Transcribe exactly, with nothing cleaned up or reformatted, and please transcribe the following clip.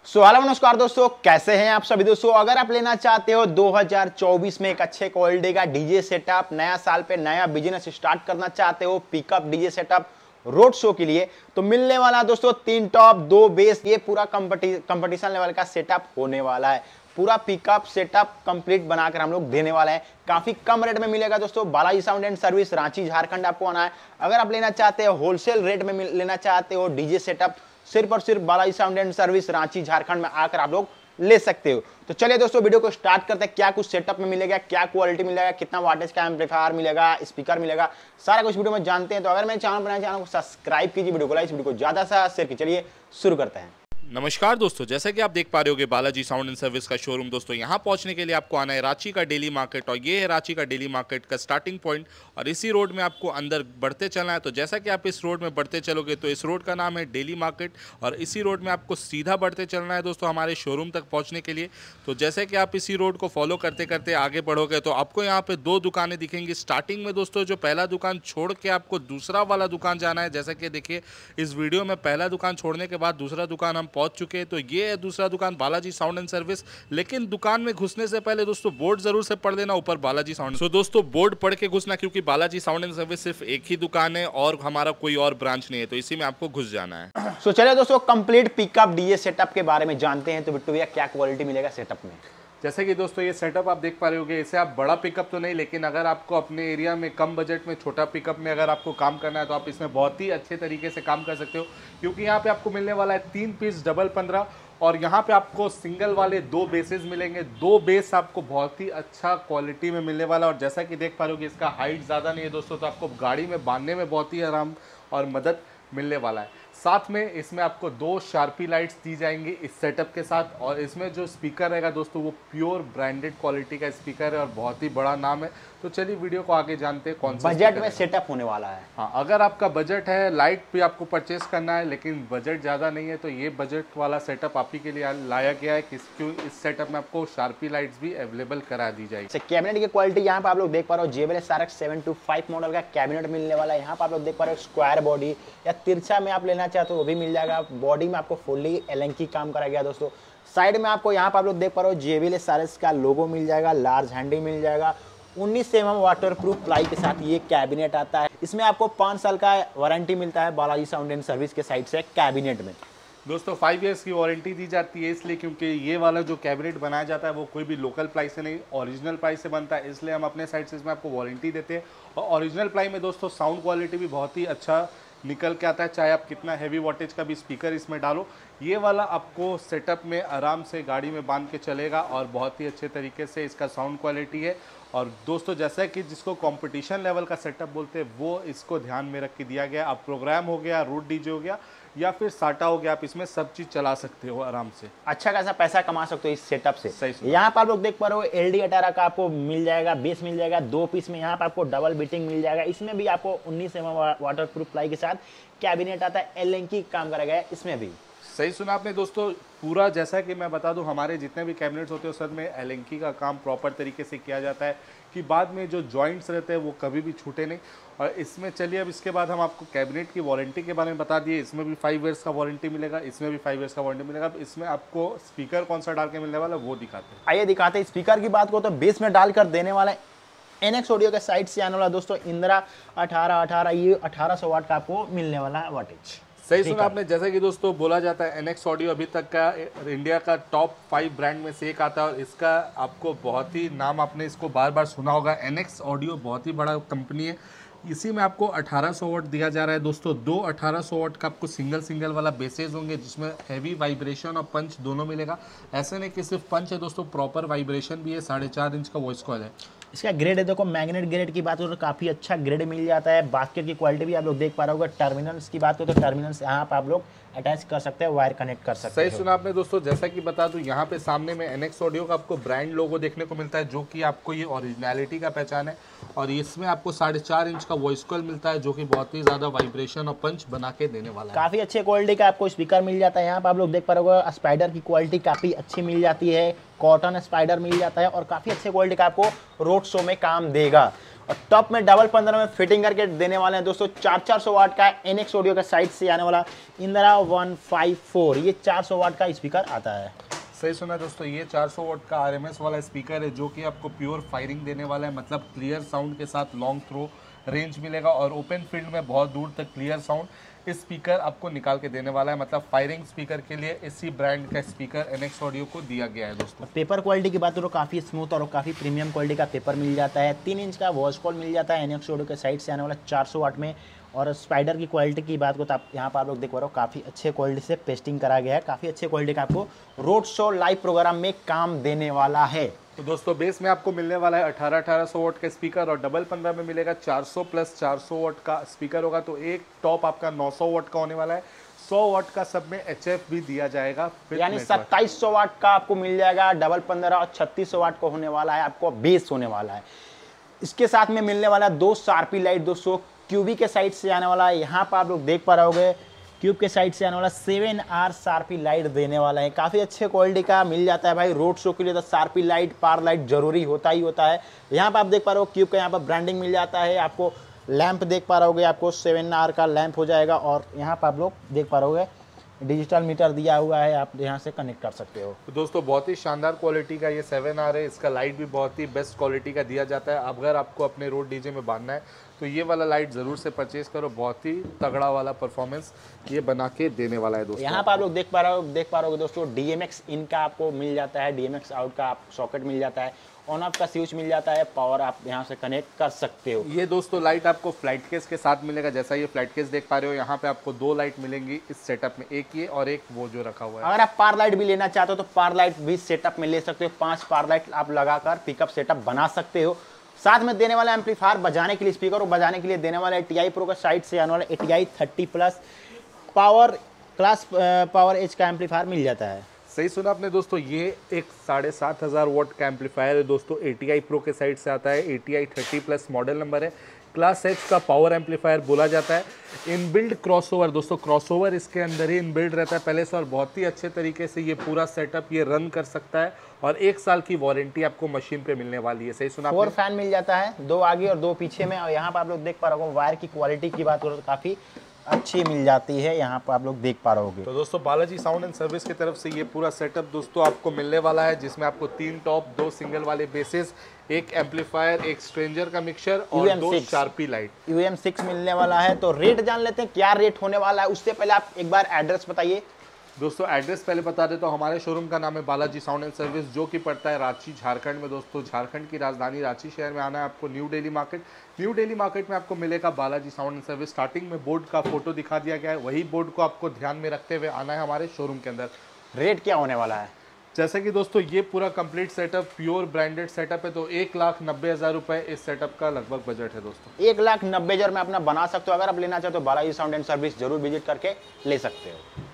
So hello नमस्कार दोस्तों, कैसे हैं आप सभी दोस्तों। अगर आप लेना चाहते हो दो हज़ार चौबीस में एक अच्छे क्वालिटी का डीजे सेटअप, नया साल पे नया बिजनेस स्टार्ट करना चाहते हो, pickup DJ setup road show के लिए, तो मिलने वाला दोस्तों तीन टॉप दो बेस, ये पूरा कंपटीशन लेवल का सेटअप होने वाला है। पूरा पिकअप सेटअप कंप्लीट बनाकर हम लोग देने वाले हैं। काफी कम रेट में मिलेगा दोस्तों। Balaji sound and service, Ranchi Jharkhand आपको आना है। अगर आप लेना चाहते हो होलसेल रेट में लेना चाहते हो डीजे सेटअप, सिर्फ और सिर्फ Balaji sound and service Ranchi Jharkhand में आकर आप लोग ले सकते हो। तो चलिए दोस्तों वीडियो को स्टार्ट करते हैं। क्या कुछ सेटअप में मिलेगा, क्या क्वालिटी मिलेगा, कितना वाटेज का एम्पलीफायर मिलेगा, स्पीकर मिलेगा, सारा कुछ वीडियो में जानते हैं। तो अगर मेरे चैनल बनाए चैनल को सब्सक्राइब कीजिए, वीडियो को लाइक, वीडियो को ज्यादा से शेयर कीजिए। चलिए शुरू करते हैं। नमस्कार दोस्तों, जैसा कि आप देख पा रहे होगे बालाजी साउंड एंड सर्विस का शोरूम। दोस्तों यहाँ पहुँचने के लिए आपको आना है रांची का डेली मार्केट, और ये है रांची का डेली मार्केट का स्टार्टिंग पॉइंट। और इसी रोड में आपको अंदर बढ़ते चलना है। तो जैसा कि आप इस रोड में बढ़ते चलोगे तो इस रोड का नाम है डेली मार्केट, और इसी रोड में आपको सीधा बढ़ते चलना है दोस्तों हमारे शोरूम तक पहुँचने के लिए। तो जैसे कि आप इसी रोड को फॉलो करते करते आगे बढ़ोगे तो आपको यहाँ पे दो दुकानें दिखेंगी। स्टार्टिंग में दोस्तों जो पहला दुकान छोड़ के आपको दूसरा वाला दुकान जाना है। जैसा कि देखिए इस वीडियो में पहला दुकान छोड़ने के बाद दूसरा दुकान हम पहुँच चुके हैं। तो ये है दूसरा दुकान बालाजी साउंड एंड सर्विस। लेकिन दुकान में घुसने से पहले दोस्तों बोर्ड जरूर से पढ़ लेना ऊपर बालाजी साउंड। तो दोस्तों बोर्ड पढ़ के घुसना, क्योंकि बालाजी साउंड एंड सर्विस सिर्फ एक ही दुकान है और हमारा कोई और ब्रांच नहीं है। तो इसी में आपको घुस जाना है। सो चलिए दोस्तों कंप्लीट पिकअप डीजे सेटअप के बारे में जानते हैं। तो बिट्टू भैया क्या क्वालिटी मिलेगा सेटअप में। जैसे कि दोस्तों ये सेटअप आप देख पा रहे होगे, इसे आप बड़ा पिकअप तो नहीं, लेकिन अगर आपको अपने एरिया में कम बजट में छोटा पिकअप में अगर आपको काम करना है तो आप इसमें बहुत ही अच्छे तरीके से काम कर सकते हो। क्योंकि यहाँ पे आपको मिलने वाला है तीन पीस डबल पंद्रह, और यहाँ पे आपको सिंगल वाले दो बेसेस मिलेंगे। दो बेस आपको बहुत ही अच्छा क्वालिटी में मिलने वाला है। और जैसा कि देख पा रहे होगे इसका हाइट ज़्यादा नहीं है दोस्तों, तो आपको गाड़ी में बांधने में बहुत ही आराम और मदद मिलने वाला है। साथ में इसमें आपको दो शार्पी लाइट्स दी जाएंगी इस सेटअप के साथ। और इसमें जो स्पीकर रहेगा दोस्तों वो प्योर ब्रांडेड क्वालिटी का स्पीकर है और बहुत ही बड़ा नाम है। तो चलिए वीडियो को आगे जानते हैं कौन सा बजट में सेटअप होने वाला है। हाँ, अगर आपका बजट है, लाइट भी आपको परचेस करना है लेकिन बजट ज़्यादा नहीं है, तो ये बजट वाला सेटअप आप ही के लिए लाया गया है। क्यों इस सेटअप में आपको शार्पी लाइट्स भी अवेलेबल करा दी जाएगी। कैबिनेट की क्वालिटी यहाँ पे आप लोग देख पा रहे हो, जेबीएल सारक सेवन टू फाइव मॉडल का कैबिनेट मिलने वाला है। यहाँ पे आप लोग देख पा रहे हो स्क्वायर बॉडी या तिरछा में आप लेना चाहते हो वो भी मिल जाएगा। बॉडी में आपको फुल्ली एलेंकी काम करा गया दोस्तों। साइड में आपको यहाँ पे आप लोग देख पा रहे हो जेबीएल सारक का लोगो मिल जाएगा, लार्ज हैंडी मिल जाएगा। उन्नीस M M waterproof ply के साथ ये कैबिनेट आता है। इसमें आपको पाँच साल का वारंटी मिलता है बालाजी साउंड एंड सर्विस के साइड से कैबिनेट में। दोस्तों फाइव इयर्स की वारंटी दी जाती है, इसलिए क्योंकि ये वाला जो कैबिनेट बनाया जाता है वो कोई भी लोकल प्लाई से नहीं, ओरिजिनल प्लाई से बनता है। इसलिए हम अपने साइड से इसमें आपको वारंटी देते हैं। और ओरिजिनल प्लाई में दोस्तों साउंड क्वालिटी भी बहुत ही अच्छा निकल के आता है। चाहे आप कितना हैवी वोल्टेज का भी स्पीकर इसमें डालो, ये वाला आपको सेटअप में आराम से गाड़ी में बांध के चलेगा और बहुत ही अच्छे तरीके से इसका साउंड क्वालिटी है। और दोस्तों जैसा कि जिसको कंपटीशन लेवल का सेटअप बोलते हैं वो इसको ध्यान में रख के दिया गया। अब प्रोग्राम हो गया, रूट डीजे हो गया या फिर साटा हो गया, आप इसमें सब चीज़ चला सकते हो आराम से। अच्छा खासा पैसा कमा सकते हो इस सेटअप से। सही। यहाँ पर आप लोग देख पा रहे हो एल डी अठारह का आपको मिल जाएगा, बेस मिल जाएगा दो पीस में। यहाँ पर आपको डबल बीटिंग मिल जाएगा। इसमें भी आपको उन्नीस M M waterproof ply के साथ कैबिनेट आता है। एलेंकी काम करा गया है इसमें भी। सही सुना आपने दोस्तों। पूरा जैसा कि मैं बता दूं, हमारे जितने भी कैबिनेट्स होते हैं उस में एलेंकी का काम प्रॉपर तरीके से किया जाता है कि बाद में जो जॉइंट्स रहते हैं वो कभी भी छूटे नहीं। और इसमें चलिए अब इसके बाद हम आपको कैबिनेट की वारंटी के बारे में बता दिए। इसमें भी फाइव ईयर्स का वारंटी मिलेगा, इसमें भी फाइव ईयर्स का वारंटी मिलेगा। अब इसमें आपको स्पीकर कौन सा डाल के मिलने वाला वो दिखाते हैं। आइए दिखाते हैं। स्पीकर की बात को तो बेस में डालकर देने वाला है एनएक्स ऑडियो के साइड से आने वाला दोस्तों इंदिरा अठारह अठारह, ये अठारह सौ वाट का आपको मिलने वाला है वाटेज। सही सुना आपने। जैसा कि दोस्तों बोला जाता है एनएक्स ऑडियो अभी तक का इंडिया का टॉप फाइव ब्रांड में से एक आता है। और इसका आपको बहुत ही नाम, आपने इसको बार बार सुना होगा। एनएक्स ऑडियो बहुत ही बड़ा कंपनी है। इसी में आपको अठारह सौ वाट दिया जा रहा है दोस्तों। दो अठारह सौ वाट का आपको सिंगल सिंगल वाला बेसेस होंगे जिसमें हैवी वाइब्रेशन और पंच दोनों मिलेगा। ऐसे नहीं कि सिर्फ पंच है दोस्तों, प्रॉपर वाइब्रेशन भी है। साढ़े चार इंच का वॉइस कॉइल है। इसका ग्रेड है, देखो मैग्नेट ग्रेड की बात करो तो काफ़ी अच्छा ग्रेड मिल जाता है। बास्केट की क्वालिटी भी आप लोग देख पा रहे होगे। टर्मिनल्स की बात करो तो टर्मिनल्स यहाँ पर आप लोग अटैच कर सकते हैं, वायर कनेक्ट कर सकते हैं। सही सुना आपने दोस्तों। जैसा कि बता दूं, यहाँ पे सामने में एनएक्स ऑडियो का आपको ब्रांड लोगो देखने को मिलता है, जो कि आपको ये ओरिजिनलिटी का पहचान है। और इसमें आपको साढ़े चार इंच का वॉइस कॉइल मिलता है, जो कि बहुत ही ज़्यादा वाइब्रेशन और पंच बना के देने वाला है। काफ़ी अच्छे क्वालिटी का आपको स्पीकर मिल जाता है। यहाँ पर आप लोग देख पा रहे होगे स्पाइडर की क्वालिटी काफ़ी अच्छी मिल जाती है। कॉटन स्पाइडर मिल जाता है और काफ़ी अच्छे क्वालिटी का आपको रोड शो में काम देगा। और टॉप में डबल पंद्रह में फिटिंग करके देने वाले हैं दोस्तों। चार चार सौ वाट का एनएक्स ऑडियो का साइड से आने वाला इंदिरा वन फाइव फोर, ये चार सौ वाट का स्पीकर आता है। सही सुना दोस्तों, ये चार सौ वाट का आरएमएस वाला स्पीकर है जो कि आपको प्योर फायरिंग देने वाला है, मतलब क्लियर साउंड के साथ लॉन्ग थ्रो रेंज मिलेगा और ओपन फील्ड में बहुत दूर तक क्लियर साउंड इस स्पीकर आपको निकाल के देने वाला है। मतलब फायरिंग स्पीकर के लिए इसी ब्रांड का स्पीकर एनएक्स ऑडियो को दिया गया है दोस्तों। पेपर क्वालिटी की बात करो, काफ़ी स्मूथ और काफ़ी प्रीमियम क्वालिटी का पेपर मिल जाता है। तीन इंच का वॉइस कॉल मिल जाता है एनएक्स ऑडियो के साइड से आने वाला चार सौ वाट में। और स्पाइडर की क्वालिटी की बात को तो आप यहाँ पर आप लोग देख पा रहे हो, काफ़ी अच्छे क्वालिटी से पेस्टिंग करा गया है। काफ़ी अच्छे क्वालिटी का आपको रोड शो लाइव प्रोग्राम में काम देने वाला है। तो दोस्तों बेस में आपको मिलने वाला है अठारह अठारह सौ वाट का स्पीकर और डबल पंद्रह में मिलेगा चार सौ प्लस चार सौ वाट का स्पीकर होगा। तो एक टॉप आपका नौ सौ वाट का होने वाला है। सौ वाट का सब में एचएफ भी दिया जाएगा, यानी सत्ताईस सौ वाट का आपको मिल जाएगा डबल पंद्रह और छत्तीस सौ वाट को होने वाला है, आपको बेस होने वाला है। इसके साथ में मिलने वाला दो शार्पी लाइट दोस्तों क्यूबी के साइड से आने वाला है। यहाँ पर आप लोग देख पा रहे होगे क्यूब के साइड से आने वाला सेवन आर शार्पी लाइट देने वाला है। काफ़ी अच्छे क्वालिटी का मिल जाता है भाई। रोड शो के लिए तो शार्पी लाइट पार लाइट जरूरी होता ही होता है। यहाँ पर आप देख पा रहे हो क्यूब का यहाँ पर ब्रांडिंग मिल जाता है। आपको लैंप देख पा रहे होगे, आपको सेवन आर का लैंप हो जाएगा। और यहाँ पर आप लोग देख पा रहे होगे डिजिटल मीटर दिया हुआ है, आप यहाँ से कनेक्ट कर सकते हो। तो दोस्तों बहुत ही शानदार क्वालिटी का ये सेवन आर है। इसका लाइट भी बहुत ही बेस्ट क्वालिटी का दिया जाता है। अगर आपको अपने रोड डीजे में बांधना है तो ये वाला लाइट ज़रूर से परचेज करो। बहुत ही तगड़ा वाला परफॉर्मेंस ये बना के देने वाला है दोस्तों। यहाँ पर आप लोग देख पा रहे हो देख पा रहे हो दोस्तों डीएमएक्स इन का आपको मिल जाता है, डीएमएक्स आउट का आप सॉकेट मिल जाता है, ऑन ऑफ का स्विच मिल जाता है, पावर आप यहाँ से कनेक्ट कर सकते हो। ये दोस्तों लाइट आपको फ्लाइट केस के साथ मिलेगा। जैसा ये फ्लाइट केस देख पा रहे हो, यहाँ पे आपको दो लाइट मिलेंगी इस सेटअप में, एक ये और एक वो जो रखा हुआ है। अगर आप पार लाइट भी लेना चाहते हो तो पार लाइट भी सेटअप में ले सकते हो। पांच पार लाइट आप लगाकर पिकअप सेटअप बना सकते हो। साथ में देने वाला एम्पलीफायर बजाने के लिए स्पीकर और बजाने के लिए देने वाला एटीआई प्रो का साइड से आने वाला ATI thirty plus power class power edge का एम्पलीफायर मिल जाता है। सही सुना आपने दोस्तों, ये एक साढ़े सात हज़ार वाट का एम्पलीफायर है दोस्तों। एटीआई प्रो के साइड से आता है। ATI thirty plus model number है। क्लास एच का पावर एम्पलीफायर बोला जाता है। इनबिल्ड क्रॉसओवर दोस्तों, क्रॉसओवर इसके अंदर ही इनबिल्ड रहता है पहले से और बहुत ही अच्छे तरीके से ये पूरा सेटअप ये रन कर सकता है। और एक साल की वारंटी आपको मशीन पे मिलने वाली है। सही सुना आपने? फोर फैन मिल जाता है, दो आगे और दो पीछे में। और यहाँ पर आप लोग देख पा रहे हो वायर की क्वालिटी की बात करो तो काफ़ी अच्छी मिल जाती है। यहाँ पर आप लोग देख पा रहे तो दोस्तों बालाजी साउंड एंड सर्विस की तरफ से ये पूरा सेटअप दोस्तों आपको मिलने वाला है, जिसमें आपको तीन टॉप, दो सिंगल वाले बेसेस, एक एम्पलीफायर, एक स्ट्रेंजर का मिक्सर और दो sharpy light U M six मिलने वाला है। तो रेट जान लेते हैं क्या रेट होने वाला है। उससे पहले आप एक बार एड्रेस बताइए दोस्तों। एड्रेस पहले बता दे तो हमारे शोरूम का नाम है बालाजी साउंड एंड सर्विस, जो कि पड़ता है रांची झारखंड में दोस्तों। झारखंड की राजधानी रांची शहर में आना है आपको। New Delhi market New Delhi market में आपको मिलेगा Balaji sound and service. Starting में बोर्ड का फोटो दिखा दिया गया है, वही बोर्ड को आपको ध्यान में रखते हुए आना है हमारे शोरूम के अंदर। रेट क्या होने वाला है? जैसे कि दोस्तों ये पूरा complete setup pure branded setup है, तो एक लाख नब्बे हज़ार रुपये इस सेटअप का लगभग बजट है दोस्तों। एक लाख नब्बे हज़ार में अपना बना सकते हो। अगर आप लेना चाहते हो बालाजी साउंड एंड सर्विस जरूर विजिट करके ले सकते हो।